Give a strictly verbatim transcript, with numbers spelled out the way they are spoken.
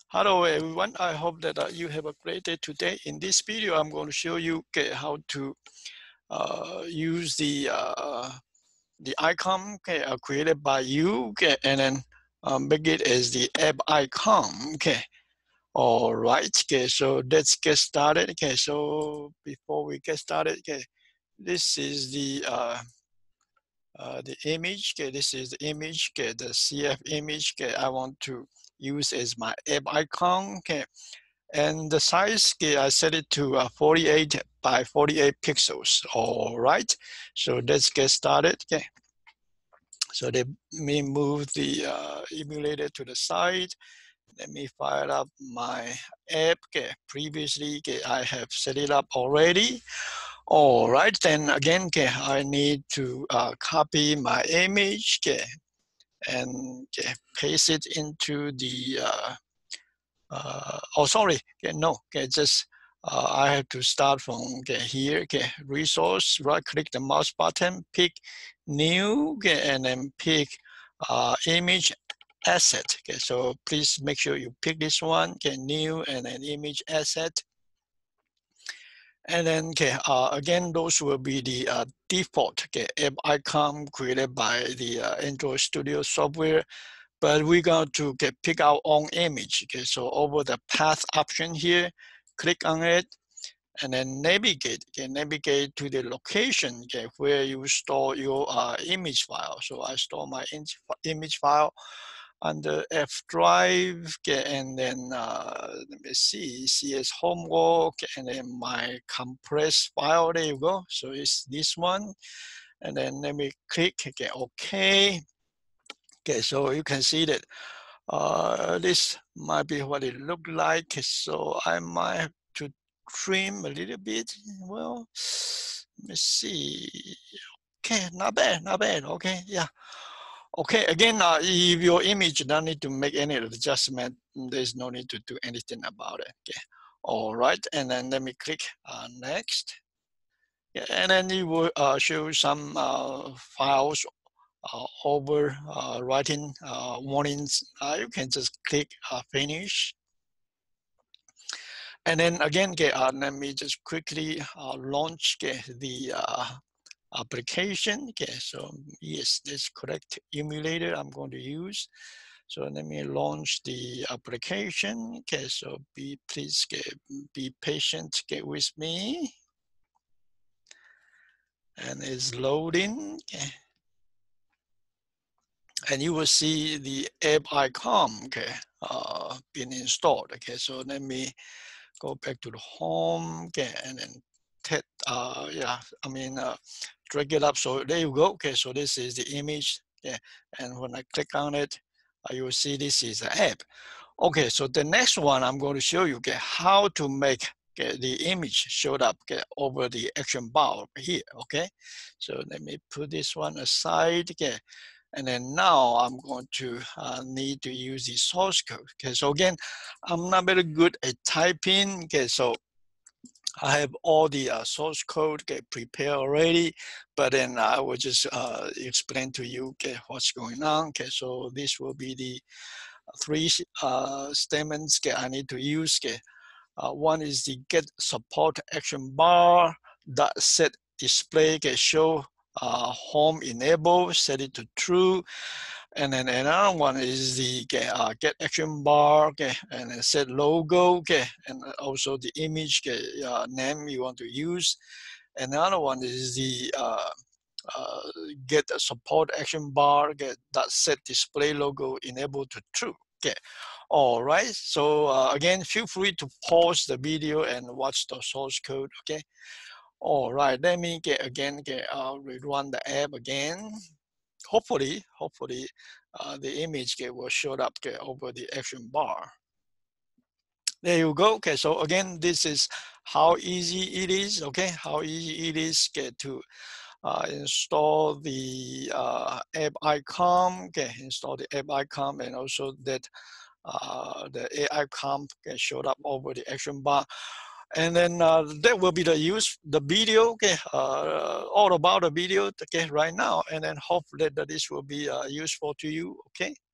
Hello everyone, I hope that uh, you have a great day today. In this video, I'm going to show you okay, how to uh, use the uh, the icon okay, uh, created by you okay, and then um, make it as the app icon. Okay, all right. Okay, so let's get started. Okay, so before we get started, okay, this is the uh, uh, the image. Okay, this is the image. Okay, the C F image. Okay, I want to use as my app icon. Okay. And the size, okay, I set it to uh, forty-eight by forty-eight pixels. All right, so let's get started. Okay, so let me move the uh, emulator to the side. Let me fire up my app. Okay, previously, okay, I have set it up already. All right, then again, okay, I need to uh, copy my image, okay, and okay, paste it into the. Uh, uh, oh, sorry, okay, no, okay, just uh, I have to start from okay, here, okay, resource, right click the mouse button, pick new, okay, and then pick uh, image asset. Okay, so please make sure you pick this one, okay, new, and then image asset. And then, okay, uh, again, those will be the uh, default okay, app icon created by the uh, Android Studio software. But we're going to get, pick our own image. Okay, so over the path option here, click on it, and then navigate. Okay, navigate to the location okay, where you store your uh, image file. So I store my image file under F drive, okay, and then uh, let me see, C S homework, and then my compressed file. There you go. So it's this one, and then let me click. Okay, okay. Okay, so you can see that uh, this might be what it looked like. So I might have to trim a little bit. Well, let me see. Okay, not bad, not bad. Okay, yeah. Okay, again, uh, if your image don't need to make any adjustment, there's no need to do anything about it. Okay, all right, and then let me click uh, next. Yeah, and then it will uh, show some uh, files uh, over uh, writing uh, warnings. Uh, you can just click uh, finish. And then again, okay, uh, let me just quickly uh, launch okay, the uh, application. Okay, so yes, that's correct emulator I'm going to use. So let me launch the application. Okay, so be please get, be patient get with me. And it's loading. Okay. And you will see the app icon okay, uh, being installed. Okay, so let me go back to the home okay, and then hit, uh, yeah, I mean, uh, drag it up. So there you go. Okay, so this is the image. Yeah, and when I click on it, uh, you will see this is the app. Okay, so the next one I'm going to show you okay, how to make okay, the image showed up okay, over the action bar over here. Okay, so let me put this one aside. Okay. And then now I'm going to uh, need to use the source code. Okay, so again, I'm not very good at typing. Okay, so I have all the uh, source code okay, prepared already, but then I will just uh, explain to you okay, what's going on. Okay, so this will be the three uh, statements okay, I need to use. Okay. Uh, one is the get support action bar dot set display okay, show uh, home enable, set it to true. And then another one is the uh, get action bar, okay, and then set logo, okay, and also the image okay, uh, name you want to use. Another one is the uh, uh, get a support action bar, get that set display logo enable to true. Okay, all right. So uh, again, feel free to pause the video and watch the source code. Okay. All right. Let me get again get uh, rerun the app again. Hopefully, hopefully, uh, the image get will show up get over the action bar. There you go. Okay. So again, this is how easy it is. Okay, how easy it is get to uh, install the uh, app icon. Okay, install the app icon, and also that uh, the A I icon get showed up over the action bar. And then uh, that will be the use the video, okay, uh, all about the video, okay, right now. And then hopefully that this will be uh, useful to you, okay.